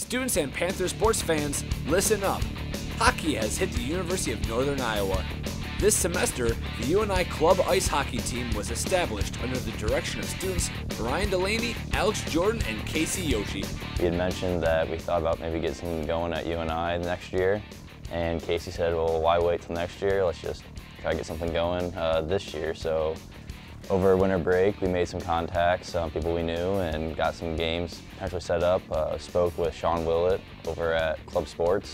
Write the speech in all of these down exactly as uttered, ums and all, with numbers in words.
Students and Panther sports fans, listen up. Hockey has hit the University of Northern Iowa. This semester, the U N I Club Ice Hockey team was established under the direction of students Ryan Delaney, Alex Jordan, and Casey Yoshi. We had mentioned that we thought about maybe getting something going at U N I next year, and Casey said, well, why wait till next year? Let's just try to get something going uh, this year. So over winter break, we made some contacts, some people we knew, and got some games actually set up. Uh, spoke with Sean Willett over at Club Sports,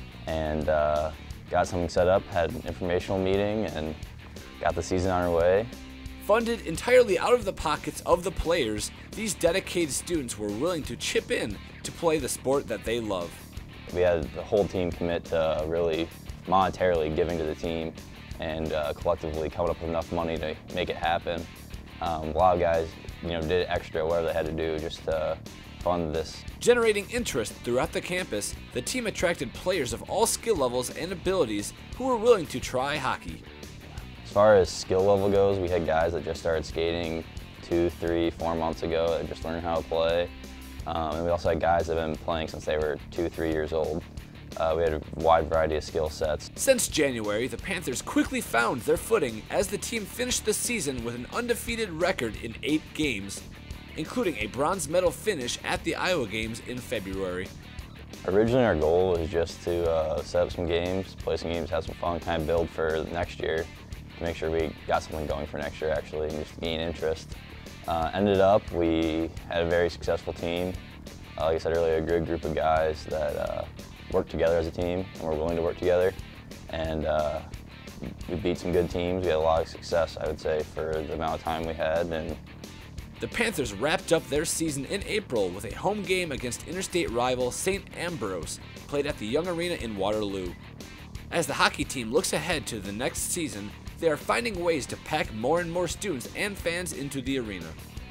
and uh, got something set up, had an informational meeting, and got the season on our way. Funded entirely out of the pockets of the players, these dedicated students were willing to chip in to play the sport that they love. We had the whole team commit to really monetarily giving to the team and uh, collectively coming up with enough money to make it happen. Um, a lot of guys, you know, did extra, whatever they had to do, just to fund this. Generating interest throughout the campus, the team attracted players of all skill levels and abilities who were willing to try hockey. As far as skill level goes, we had guys that just started skating two, three, four months ago that just learned how to play. Um, and we also had guys that have been playing since they were two, three years old. Uh, we had a wide variety of skill sets. Since January, the Panthers quickly found their footing as the team finished the season with an undefeated record in eight games, including a bronze medal finish at the Iowa Games in February. Originally our goal was just to uh, set up some games, play some games, have some fun, kind of build for next year to make sure we got something going for next year actually, and just gain interest. Uh, ended up, we had a very successful team. Uh, like I said earlier, a good group of guys that uh, work together as a team and we're willing to work together, and uh, we beat some good teams. We had a lot of success, I would say, for the amount of time we had. And the Panthers wrapped up their season in April with a home game against interstate rival Saint Ambrose, played at the Young Arena in Waterloo. As the hockey team looks ahead to the next season, they are finding ways to pack more and more students and fans into the arena.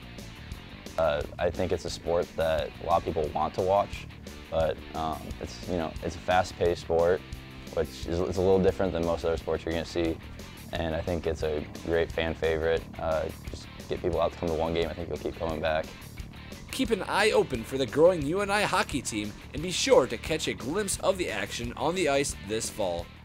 Uh, I think it's a sport that a lot of people want to watch, but um, it's, you know, it's a fast-paced sport, which is it's a little different than most other sports you're going to see, and I think it's a great fan favorite. Uh, just get people out to come to one game, I think they'll keep coming back. Keep an eye open for the growing U N I hockey team and be sure to catch a glimpse of the action on the ice this fall.